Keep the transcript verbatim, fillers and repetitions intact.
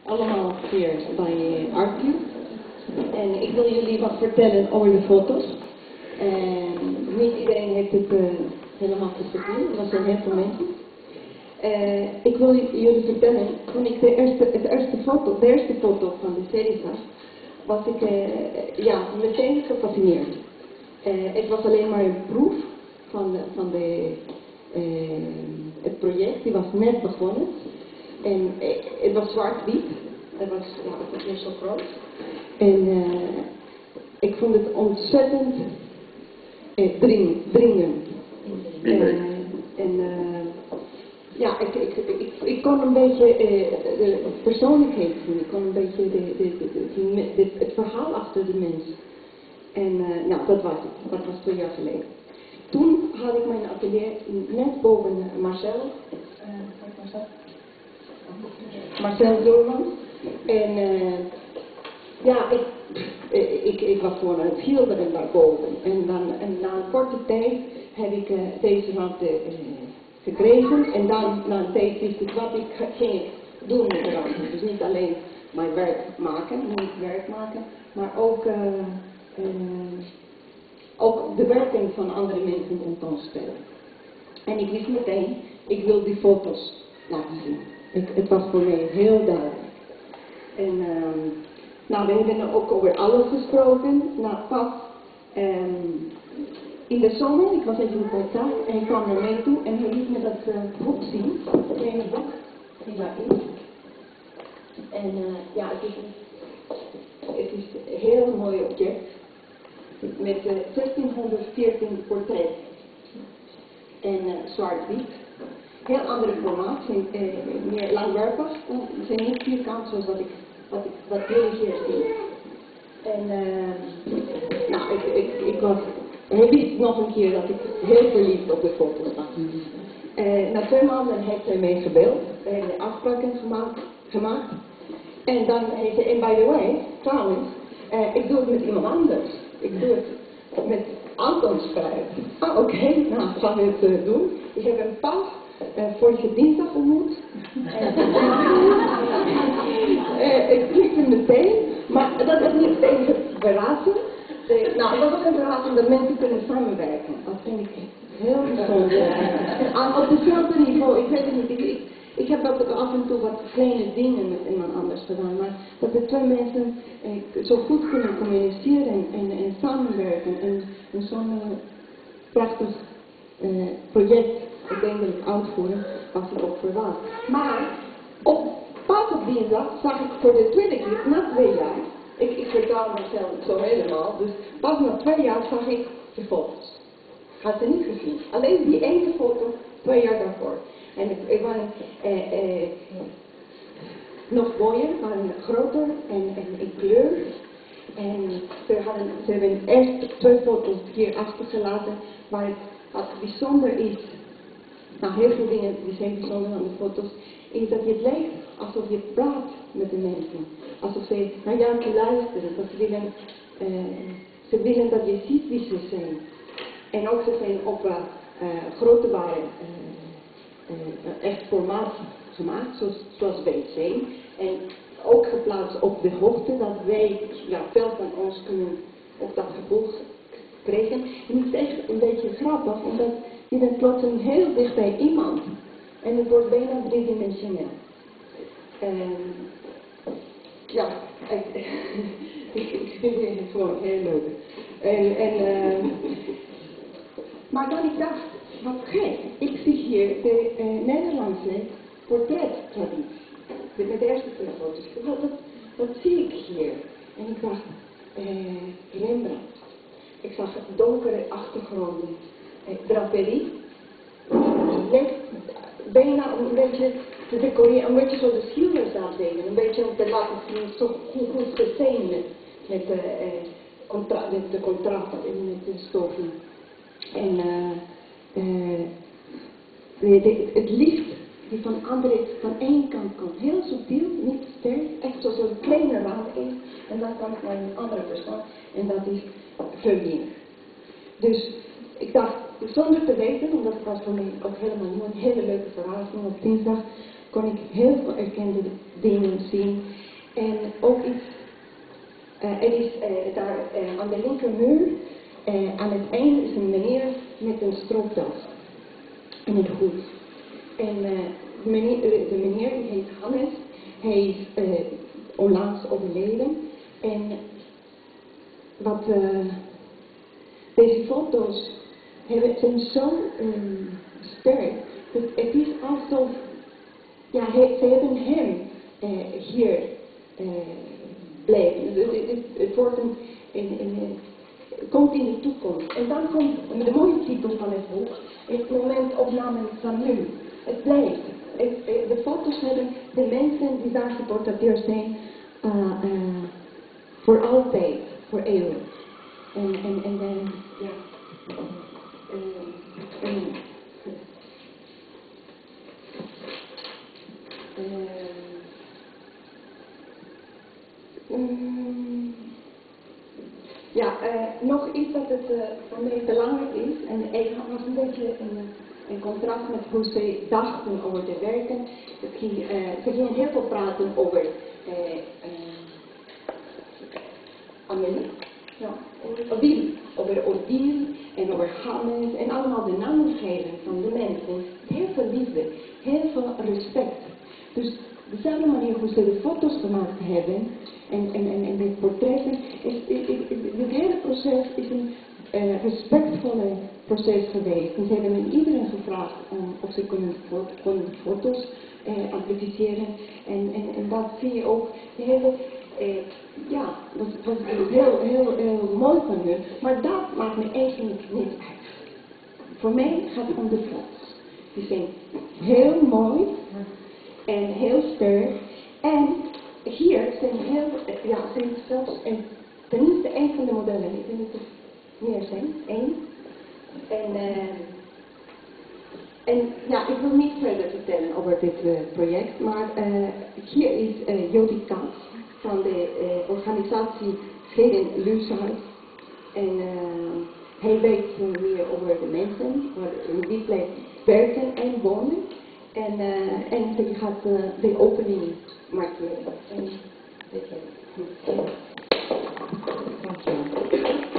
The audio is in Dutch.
allemaal hier bij ArtView. En ik wil jullie wat vertellen over de foto's. En niet iedereen heeft het uh, helemaal gezien, er zijn heel veel mensen. Uh, ik wil jullie vertellen, toen ik de eerste, het eerste foto, de eerste foto van de serie zag, was ik uh, ja, meteen gefascineerd. Uh, het was alleen maar een proef van, de, van de, uh, het project, die was net begonnen. En uh, het was zwart-wit, het was, ja, het was niet zo groot. En uh, ik vond het ontzettend uh, dring, dringend. Uh, en uh, ja, ik, ik, ik, ik kon een beetje uh, de persoonlijkheid zien, ik kon een beetje de, de, de, de, de, het verhaal achter de mens. En uh, nou, dat was het, dat was twee jaar geleden. Toen had ik mijn atelier net boven Marcel, uh, Marcel? Marcel Doorman. En uh, ja, ik, ik, ik was gewoon aan het schilderen daarboven. En, dan, en na een korte tijd heb ik uh, deze hand uh, gekregen. En dan na een tijd wist ik wat ik ging doen met de rand. Dus niet alleen mijn werk maken, niet werk maken, maar ook, uh, uh, ook de werking van andere mensen tentoonstellen. En ik wist meteen, ik wil die foto's laten zien. Ik, het was voor mij heel duidelijk. En uh, nou, we hebben ook over alles gesproken. Nou, pas um, in de zomer, ik was even in Portaal en hij kwam naar mij toe en hij liet me dat uh, boek zien, het kleine boek die daar is. En uh, ja, het is, het is een heel mooi object met uh, zestienhonderdveertien portretten en uh, zwart-wit. Heel andere formaat, zijn uh, meer langwerpig, ze zijn niet vierkant zoals wat ik Wat, ik, wat jullie hier zien. En uh, nou, ik, ik, ik was, hij wist nog een keer dat ik heel verliefd op de foto's was. Uh, na twee maanden heeft hij mij gebeld, we hebben afspraken gemaakt, gemaakt. En dan heeft hij, en by the way, trouwens, uh, ik doe het met iemand anders. Ik doe het met Anton Spruit. Ah, oké, okay, nou gaan we het uh, doen. Ik heb een pas uh, vorige dinsdag ontmoet. Uh, ik klikte meteen, maar dat is niet tegen verrassen. De, nou, dat is een verrassing dat mensen kunnen samenwerken. Dat vind ik heel bijzonder. Uh, op hetzelfde niveau, ik weet het niet, ik, ik, ik heb ook af en toe wat kleine dingen met iemand anders gedaan, maar dat de twee mensen uh, zo goed kunnen communiceren en, en, en samenwerken en, en zo'n uh, prachtig uh, project uiteindelijk uitvoeren, was ik ook verwacht. Maar op pas op dinsdag zag ik voor de tweede keer, na twee jaar, ik, ik vertaal mezelf zo helemaal, dus pas na twee jaar zag ik de foto's. Had ze niet gezien. Alleen die ene foto, twee jaar daarvoor. En ik waren eh, eh, nog mooier, waren groter en, en in kleur. En ze, hadden, ze hebben eerst twee foto's hier achtergelaten, waar het, wat bijzonder is. Nou, heel veel dingen die zijn bijzonder aan de foto's, is dat het lijkt alsof je praat met de mensen. Alsof ze naar jou te luisteren, dat ze willen, uh, ze willen dat je ziet wie ze zijn. En ook ze zijn op uh, uh, grote waren, uh, uh, echt formaat gemaakt, zoals, zoals wij zijn. En ook geplaatst op de hoogte, dat wij, ja, veel van ons kunnen ook dat gevoel krijgen. En het is echt een beetje grappig, omdat je bent plotseling heel dicht bij iemand. En het wordt bijna driedimensioneel. En ja, ik, ik, ik vind het gewoon heel leuk. En, en, uh, maar dan ik dacht, wat gek, ik zie hier de uh, Nederlandse portrettraditie. Met de eerste twee foto's. Dat, dat, dat zie ik hier. En ik dacht, uh, Rembrandt. Ik zag donkere achtergronden, uh, draperie. Net bijna om een beetje te decoreren, een beetje zoals de schilders dat deden, een beetje om te laten zien zo goed, goed gezien met, met, uh, contra met de contrast en met de stoffen. En uh, uh, de, de, het licht die van, andere, van één kant komt, heel subtiel, niet sterk, echt zoals een kleine rand is, en dan komt naar een andere persoon, en dat is Vermeer. Dus ik dacht, zonder te weten, omdat het was voor mij ook helemaal nieuw, een hele leuke verrassing op dinsdag, kon ik heel veel erkende dingen zien. En ook iets, uh, er is uh, daar uh, aan de linkermuur, uh, aan het einde is een meneer met een stropdas en een hoed. En uh, de, meneer, de meneer die heet Hannes, hij is uh, onlangs overleden. En wat uh, deze foto's hebben, zijn zo um, sterk, dus het is alsof, ja, he, ze hebben hem uh, hier uh, blijven. Dus het, het, het wordt een, een, een, een, komt in de toekomst. En dan komt de mooie titel van het boek, het momentopname van nu. Het blijft. Het, het, de foto's hebben de mensen die daar geportretteerd zijn, uh, uh, voor altijd, voor eeuwig. En, en, en, uh, ja. En, en, uh, um, ja, uh, nog iets dat het uh, voor mij belangrijk is, en ik was een beetje in, in contrast met hoe ze dachten over de werken. Het ging, uh, ze gingen heel veel praten over uh, uh, Amélie, ja, Odile, over Odile en over Hannes en allemaal de namen geven van de mensen. Heel veel liefde, heel veel respect. Dus dezelfde manier hoe ze de foto's gemaakt hebben en, en, en, en de portretten, is, is, is, is, het hele proces is een uh, respectvolle proces geweest. En ze hebben iedereen gevraagd om of ze kunnen, kunnen foto's uh, amplificeren en, en, en dat zie je ook. De hele, uh, ja, dat was heel, heel, heel mooi van hun, maar dat maakt me eigenlijk niet uit. Voor mij gaat het om de foto's. Die zijn heel mooi en heel sterk. En hier zijn heel, ja, zijn zelfs een, tenminste één van de modellen, ik denk dat er meer zijn, één. En, uh, en ja, ik wil niet verder vertellen over dit uh, project, maar uh, hier is uh, Jody Katz van de uh, organisatie Geen Lushuis. En uh, hij weet uh, meer over de mensen, waar die plek werken en wonen. En, uh, en hij gaat uh, de opening markeren. En, weet je, goed. Dank je wel.